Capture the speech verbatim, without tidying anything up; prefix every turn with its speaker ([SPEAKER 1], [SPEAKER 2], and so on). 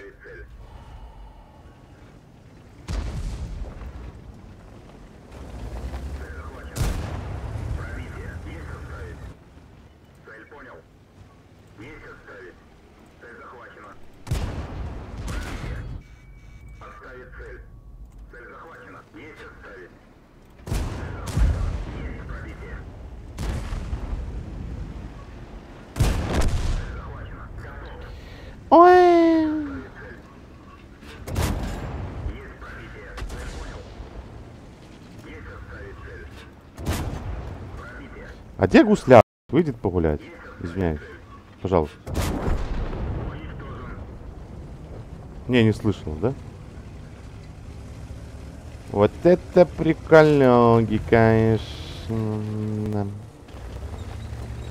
[SPEAKER 1] Ой. А где гусля? Выйдет погулять? Извиняюсь. Пожалуйста. Не, не слышал, да? Вот это прикольнёги, конечно.